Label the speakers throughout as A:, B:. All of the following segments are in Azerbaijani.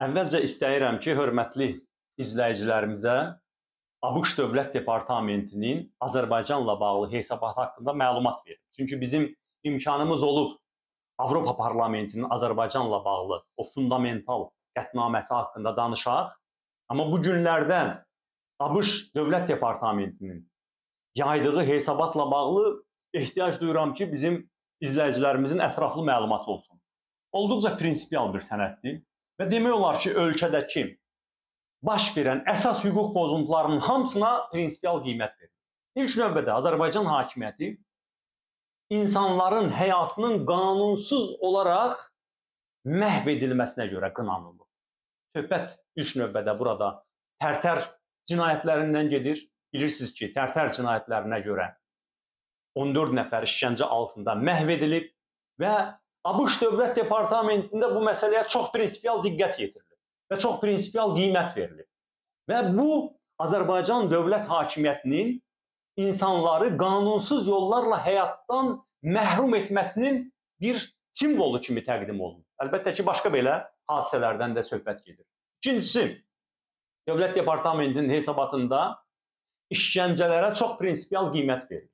A: Əvvəlcə istəyirəm ki, hörmətli izləyicilərimizə ABŞ Dövlət Departamentinin Azərbaycanla bağlı hesabatı haqqında məlumat verim. Çünki bizim imkanımız olub Avropa Parlamentinin Azərbaycanla bağlı o fundamental qətnaməsi haqqında danışaq. Amma bu günlərdə ABŞ Dövlət Departamentinin yaydığı hesabatla bağlı ehtiyac duyuram ki, bizim izləyicilərimizin ətraflı məlumatı olsun. Olduqca prinsipial bir sənəddir və demək olar ki, ölkədəki baş verən əsas hüquq pozuntularının hamısına prinsipial qiymət verir. İlk növbədə Azərbaycan hakimiyyəti insanların həyatının qanunsuz olaraq məhv edilməsinə görə qınanılır. Söhbət ilk növbədə burada Tərtər cinayətlərindən gedir. Bilirsiniz ki, Tərtər cinayətlərinə görə 14 nəfər işgəncə altında məhv edilib və ABŞ Dövlət Departamentində bu məsələyə çox prinsipial diqqət yetirilir və çox prinsipial qiymət verilir. Və bu, Azərbaycan dövlət hakimiyyətinin insanları qanunsuz yollarla həyatdan məhrum etməsinin bir simvolu kimi təqdim olunur. Əlbəttə ki, başqa belə hadisələrdən də söhbət gedir. İkincisi, Dövlət Departamentinin hesabatında işgəncələrə çox prinsipial qiymət verilir.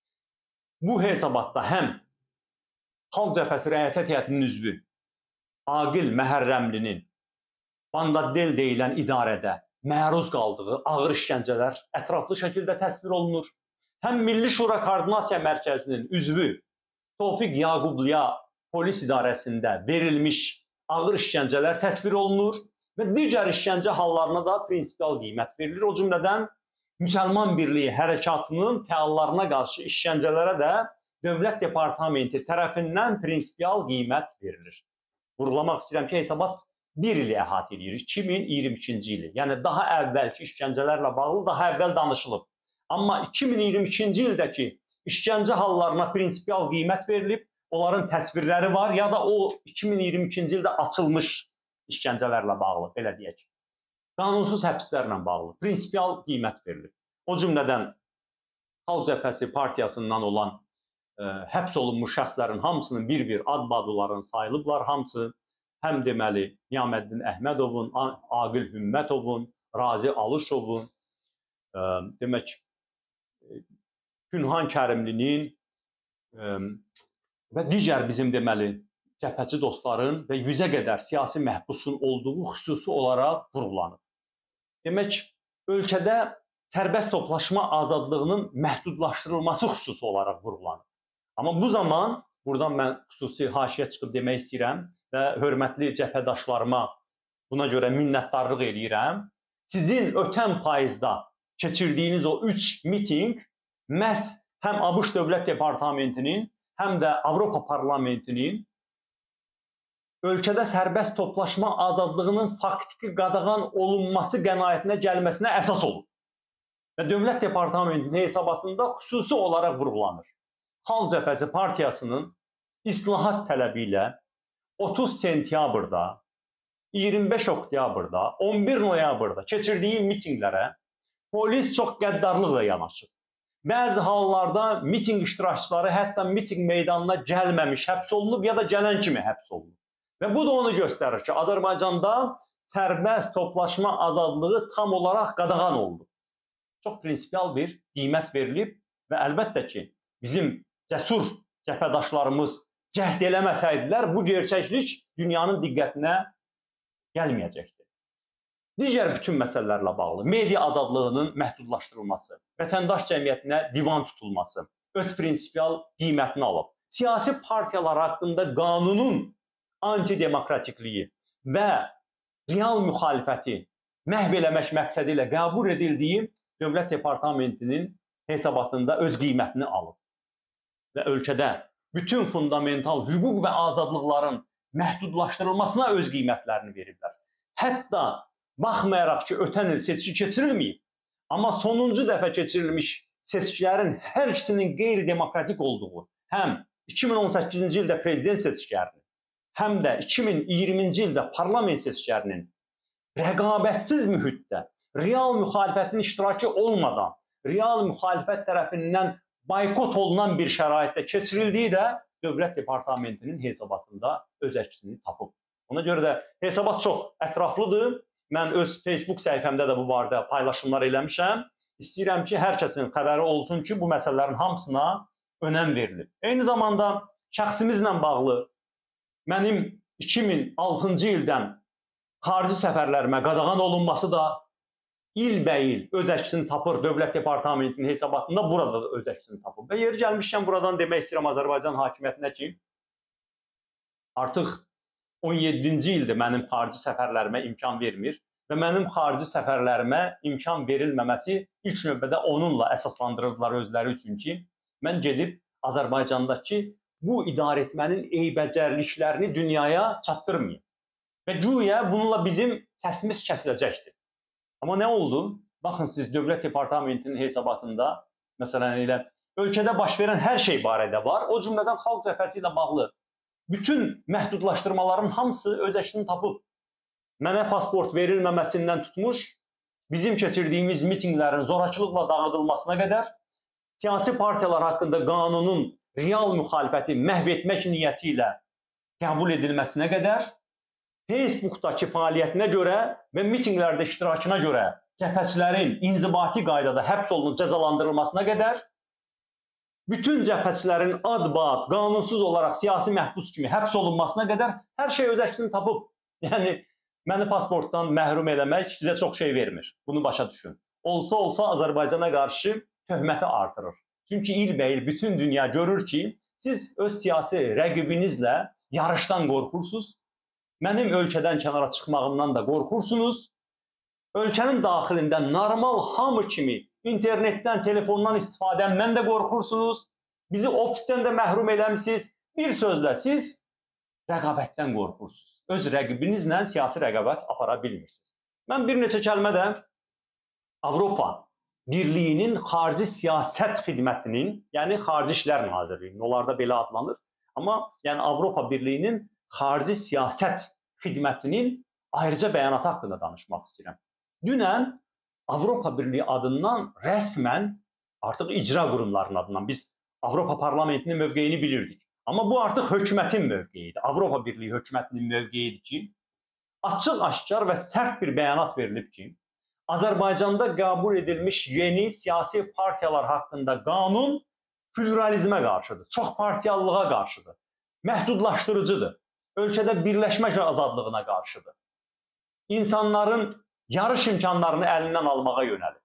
A: Bu hesabatda həm Xalq Cəbhəsi Rəyasət Heyətinin üzvü Aqil Məhərrəmlinin Bandadel deyilən idarədə məruz qaldığı ağır işgəncələr ətraflı şəkildə təsvir olunur. Həm Milli Şura Koordinasiya Mərkəzinin üzvü Tofiq Yaqubluya polis idarəsində verilmiş ağır işgəncələr təsvir olunur və digər işgəncə hallarına da prinsipial qiymət verilir. O cümlədən Müsəlman Birliyi Hərəkatının fəallarına qarşı işgəncələrə də Dövlət Departamenti tərəfindən prinsipial qiymət verilir. Vurğulamaq istəyirəm ki, hesabat bir ili əhatə edir, 2022-ci ili. Yəni, daha əvvəlki işgəncələrlə bağlı daha əvvəl danışılıb. Amma 2022-ci ildəki işgəncə hallarına prinsipial qiymət verilib, onların təsvirləri var, ya da o 2022-ci ildə açılmış işgəncələrlə bağlı, belə deyək. Qanunsuz həbslərlə bağlı prinsipial qiymət verilir. O cümlədən Xalq Cəbhəsi partiyasından olan həbs olunmuş şəxslərin hamısının bir-bir ad-badlarını sayılıblar. Hamısı həm deməli Niyaməddin Əhmədovun, Aqil Hümmətovun, Razi Alışovun, demək Günhan Kərimlinin və digər bizim deməli cəbhəçi dostların və 100-ə qədər siyasi məhbusun olduğu xüsusi olaraq vurğulanır. Demək, ölkədə sərbəst toplaşma azadlığının məhdudlaşdırılması xüsusi olaraq vurğulanır. Amma bu zaman, buradan mən xüsusi haşiyə çıxıb demək istəyirəm və hörmətli cəbhədaşlarıma buna görə minnətdarlıq eləyirəm. Sizin ötən payızda keçirdiyiniz o 3 miting məhz həm ABŞ Dövlət Departamentinin, həm də Avropa Parlamentinin ölkədə sərbəst toplaşma azadlığının faktiki qadağan olunması qənaətinə gəlməsinə əsas olur. Və Dövlət Departamentinin hesabatında xüsusi olaraq vurğulanır. Xalq Cəbhəsi partiyasının islahat tələbi ilə 30 sentyabrda, 25 oktyabrda, 11 noyabrda keçirdiyi mitinglərə polis çox qəddarlıqla yanaşır. Bəzi hallarda miting iştirakçıları hətta miting meydanına gəlməmiş həbs olunub ya da gələn kimi həbs olunub. Və bu da onu göstərir ki, Azərbaycanda sərbəst toplaşma azadlığı tam olaraq qadağan olunub. Çox prinsipial bir qiymət verilib və əlbəttə ki, bizim cəsur cəbhədaşlarımız cəhd eləməsəydilər, bu gerçəklik dünyanın diqqətinə gəlməyəcəkdir. Digər bütün məsələlərlə bağlı media azadlığının məhdudlaşdırılması, vətəndaş cəmiyyətinə divan tutulması öz prinsipial qiymətini alıb. Siyasi partiyalar haqqında qanunun antidemokratikliyi və real müxalifəti məhv eləmək məqsədi ilə qəbul edildiyi Dövlət Departamentinin hesabatında öz qiymətini alıb. Və ölkədə bütün fundamental hüquq və azadlıqların məhdudlaşdırılmasına öz qiymətlərini veriblər. Hətta baxmayaraq ki, ötən il seçki keçirilməyib, amma sonuncu dəfə keçirilmiş seçkilərin hər ikisinin qeyri-demokratik olduğu, həm 2018-ci ildə prezident seçkilərinin, həm də 2020-ci ildə parlament seçkilərinin rəqabətsiz mühitdə, real müxalifətin iştirakı olmadan, real müxalifət tərəfindən boykot olunan bir şəraitdə keçirildiyi də Dövlət Departamentinin hesabatında öz əksini tapıb. Ona görə də hesabat çox ətraflıdır. Mən öz Facebook səhifəmdə də bu barədə paylaşımlar eləmişəm. İstəyirəm ki, hər kəsin xəbəri olsun ki, bu məsələlərin hamısına önəm verilir. Eyni zamanda şəxsimizlə bağlı mənim 2006-cı ildən xarici səfərlərimə qadağan olunması da ilbəil öz əksini tapır. Dövlət Departamentinin hesabatında burada da öz əksini tapır. Və yeri gəlmişkən buradan demək istəyirəm Azərbaycan hakimiyyətinə ki, artıq 17-ci ildir mənim xarici səfərlərimə imkan vermir və mənim xarici səfərlərimə imkan verilməməsi ilk növbədə onunla əsaslandırırdılar özləri üçün ki, mən gedib Azərbaycandakı bu idarəetmənin eybəcərliklərini dünyaya çatdırmayım. Və güya bununla bizim səsimiz kəsiləcəkdir. Amma nə oldu? Baxın siz Dövlət Departamentinin hesabatında, məsələn elə ölkədə baş verən hər şey barədə var. O cümlədən xalq cəbhəsi ilə bağlı bütün məhdudlaşdırmaların hamısı öz əksini tapıb. Mənə pasport verilməməsindən tutmuş, bizim keçirdiyimiz mitinqlərin zorakılıqla dağıdılmasına qədər, siyasi partiyalar haqqında qanunun real müxalifəti məhv etmək niyyəti ilə qəbul edilməsinə qədər, Facebookdakı fəaliyyətinə görə və mitinqlərdə iştirakına görə cəbhəçilərin inzibati qaydada həbs olunub cəzalandırılmasına qədər, bütün cəbhəçilərin ad-bad, qanunsuz olaraq siyasi məhbus kimi həbs olunmasına qədər hər şey öz əksini tapıb. Yəni, məni pasportdan məhrum eləmək sizə çox şey vermir. Bunu başa düşün. Olsa Azərbaycana qarşı töhməti artırır. Çünki ilbəil bütün dünya görür ki, siz öz siyasi rəqibinizlə yarışdan qorxursunuz. Mənim ölkədən kənara çıxmağımdan da qorxursunuz. Ölkənin daxilində normal hamı kimi internetdən, telefondan istifadəmdən də qorxursunuz. Bizi ofisdən də məhrum eləmişsiniz. Bir sözlə siz rəqabətdən qorxursunuz. Öz rəqibinizlə siyasi rəqabət apara bilmirsiniz. Mən bir neçə kəlmə də Avropa Birliyinin xarici siyasət xidmətinin, yəni Xarici İşlər Nazirliyinin, onlarda belə adlanır. Amma yəni Avropa Birliyinin xarici siyasət xidmətinin ayrıca bəyanatı haqqında danışmaq istəyirəm. Dünən Avropa Birliyi adından rəsmən, artıq icra qurumlarının adından biz Avropa Parlamentinin mövqeyini bilirdik. Amma bu artıq hökumətin mövqeyidir. Avropa Birliyi hökumətinin mövqeyidir ki, açıq-aşkar və sərt bir bəyanat verilib ki, Azərbaycanda qəbul edilmiş yeni siyasi partiyalar haqqında qanun pluralizmə qarşıdır, çox partiyalılığa qarşıdır, məhdudlaşdırıcıdır. Ölkədə birləşmək azadlığına qarşıdır. İnsanların yarış imkanlarını əlindən almağa yönəlir.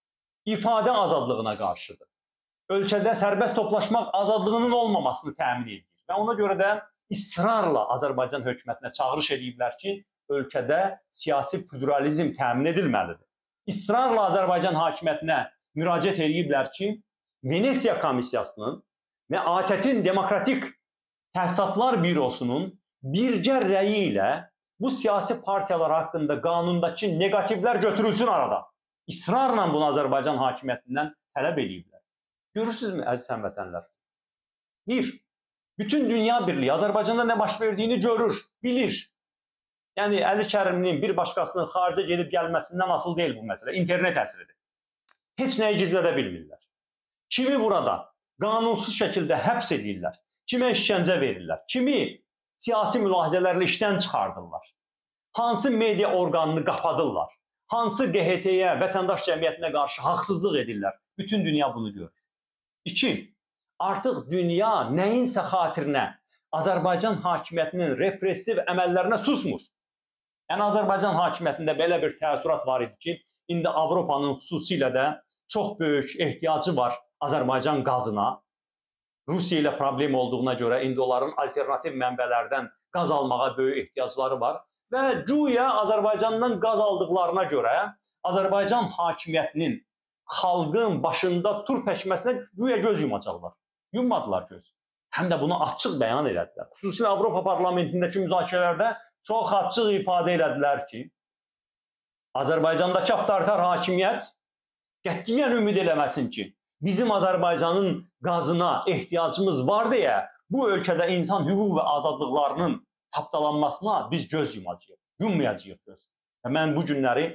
A: İfadə azadlığına qarşıdır. Ölkədə sərbəst toplaşmaq azadlığının olmamasını təmin edir. Və ona görə də israrla Azərbaycan hökumətinə çağırış ediblər ki, ölkədə siyasi pluralizm təmin edilməlidir. İsrarla Azərbaycan hakimiyyətinə müraciət ediblər ki, Venesiya Komissiyasının və ATƏT-in Demokratik Təhsilatlar Bürosunun birgə rəyi ilə bu siyasi partiyalar haqqında qanundakı negativlər götürülsün arada. İsrarla bunu Azərbaycan hakimiyyətindən tələb ediblər. Görürsünüzmü, əziz həmvətənlər? Bir, bütün dünya birliyi Azərbaycanda nə baş verdiyini görür, bilir. Yəni, Əli Kərimlinin bir başqasının xaricə gedib gəlməsindən asıl deyil bu məsələ. İnternet əsridir. Heç nəyi gizlədə bilmirlər. Kimi burada qanunsuz şəkildə həbs edirlər, kimə işgəncə verirlər, kimi siyasi mülahizələrlə işdən çıxardırlar, hansı media orqanını qapadırlar, hansı QHT-yə, vətəndaş cəmiyyətinə qarşı haqsızlıq edirlər. Bütün dünya bunu görür. İki, artıq dünya nəyinsə xatirinə Azərbaycan hakimiyyətinin repressiv əməllərinə susmur. Yəni, Azərbaycan hakimiyyətində belə bir təəssürat var idi ki, indi Avropanın xüsusilə də çox böyük ehtiyacı var Azərbaycan qazına. Rusiya ilə problem olduğuna görə indi onların alternativ mənbələrdən qaz almağa böyük ehtiyacları var. Və güya Azərbaycandan qaz aldıqlarına görə Azərbaycan hakimiyyətinin xalqın başında tur çəkməsinə güya göz yumacaqlar. Yummadılar göz. Həm də bunu açıq bəyan elədilər. Xüsusilə Avropa Parlamentindəki müzakirələrdə çox açıq ifadə elədilər ki, Azərbaycandakı avtoritar hakimiyyət qətiyyən ümid eləməsin ki, bizim Azərbaycanın qazına ehtiyacımız var deyə bu ölkədə insan hüquq və azadlıqlarının tapdalanmasına biz göz yumacağıq, yummayacağıq göz. Və mən bu günləri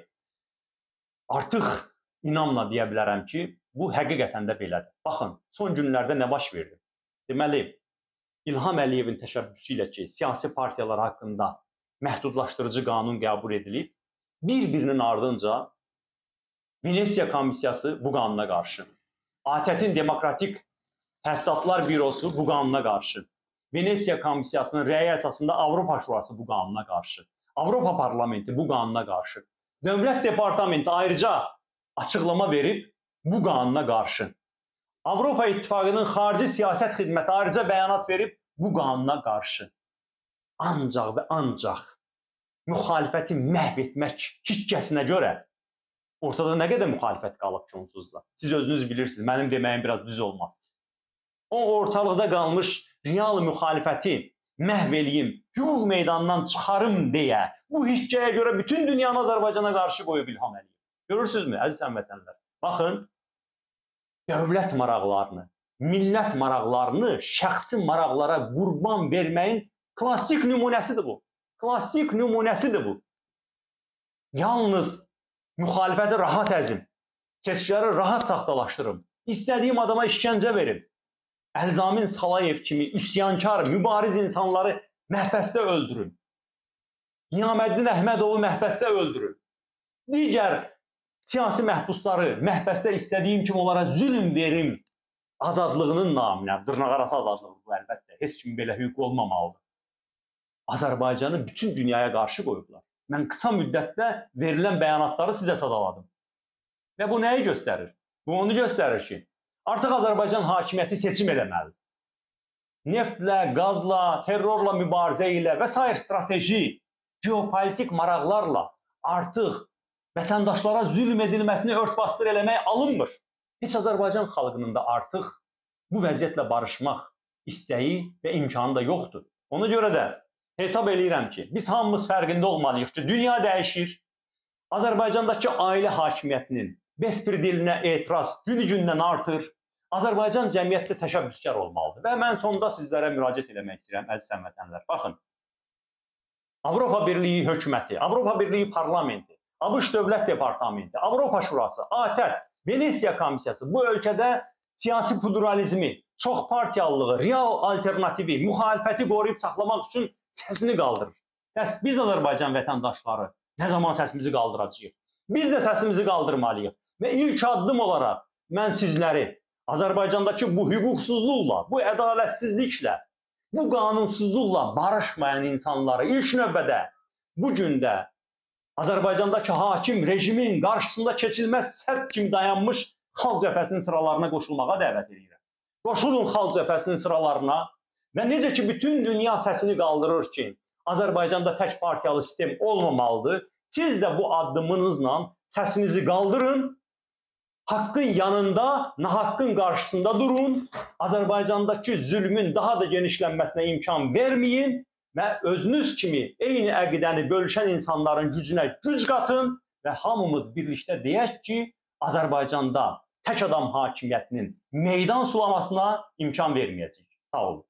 A: artıq inamla deyə bilərəm ki, bu həqiqətən də belədir. Baxın, son günlərdə nə baş verdi? Deməli, İlham Əliyevin təşəbbüsü ilə ki, siyasi partiyalar haqqında məhdudlaşdırıcı qanun qəbul edilib. Bir-birinin ardınca Venesiya Komissiyası bu qanuna qarşı, ATƏT-in Demokratik Təsisatlar Bürosu bu qanuna qarşı, Venesiya Komissiyasının rəyi əsasında Avropa Şurası bu qanuna qarşı, Avropa Parlamenti bu qanuna qarşı, Dövlət Departamenti ayrıca açıqlama verib bu qanuna qarşı, Avropa İttifaqının Xarici Siyasət Xidməti ayrıca bəyanat verib bu qanuna qarşı. Ancaq və ancaq müxalifəti məhv etmək hissəsinə görə ortada nə qədər müxalifət qalıb ki, onsuz da. Siz özünüz bilirsiniz, mənim deməyim biraz düz olmaz. O ortalıqda qalmış real müxalifəti məhv eləyim, hüquq meydanından çıxarım deyə bu hissəyə görə bütün dünyanı Azərbaycana qarşı qoyub İlham Əliyev. Görürsünüzmü, əziz həmvətənlər? Baxın, dövlət maraqlarını, millət maraqlarını şəxsi maraqlara qurban verməyin klassik nümunəsidir bu. Klassik nümunəsidir bu. Yalnız müxalifəti rahat əzim, seçkiləri rahat saxtalaşdırım, istədiyim adama işgəncə verim, Əlzamin Salayev kimi üsyankar, mübariz insanları məhbəsdə öldürün, Niyaməddin Əhmədovu məhbəsdə öldürün, digər siyasi məhbusları məhbəsdə istədiyim kimi onlara zülm verim, azadlığının naminə, dırnaqarası azadlığı bu əlbəttə, heç kim belə hüquq olmamalıdır. Azərbaycanı bütün dünyaya qarşı qoyublar. Mən qısa müddətdə verilən bəyanatları sizə sadaladım. Və bu nəyi göstərir? Bu onu göstərir ki, artıq Azərbaycan hakimiyyəti seçim eləməlidir. Neftlə, qazla, terrorla mübarizə ilə və s. strateji, geopolitik maraqlarla artıq vətəndaşlara zülm edilməsini ört-basdır eləmək alınmır. Heç Azərbaycan xalqının da artıq bu vəziyyətlə barışmaq istəyi və imkanı da yoxdur. Ona görə də hesab eləyirəm ki, biz hamımız fərqində olmalıyıq ki, dünya dəyişir. Azərbaycandakı ailə hakimiyyətinin bespridilinə etiraz günü-gündən artır. Azərbaycan cəmiyyətdə təşəbbüskar olmalıdır. Və mən sonda sizlərə müraciət eləmək istəyirəm, əziz həmvətənlər. Baxın, Avropa Birliyi hökuməti, Avropa Birliyi parlamenti, ABŞ Dövlət Departamenti, Avropa Şurası, ATƏT, Venesiya Komissiyası bu ölkədə siyasi pluralizmi, çox partiyalılığı, real alternativi, müxalifəti qoruyub saxlamaq üçün səsini qaldırır. Bəs biz Azərbaycan vətəndaşları nə zaman səsimizi qaldıracağıq? Biz də səsimizi qaldırmalıyıq. Və ilk addım olaraq mən sizləri Azərbaycandakı bu hüquqsuzluqla, bu ədalətsizliklə, bu qanunsuzluqla barışmayan insanları ilk növbədə bu gündə Azərbaycandakı hakim rejimin qarşısında keçilməz sədd kimi dayanmış xalq cəbhəsinin sıralarına qoşulmağa dəvət edirəm. Qoşulun xalq cəbhəsinin sıralarına və necə ki bütün dünya səsini qaldırır ki, Azərbaycanda tək partiyalı sistem olmamalıdır. Siz də bu addımınızla səsinizi qaldırın, haqqın yanında, nahaqqın qarşısında durun, Azərbaycandakı zülmün daha da genişlənməsinə imkan verməyin və özünüz kimi eyni əqidəni bölüşən insanların gücünə güc qatın və hamımız birlikdə deyək ki, Azərbaycanda tək adam hakimiyyətinin meydan sulamasına imkan verməyəcək. Sağ olun.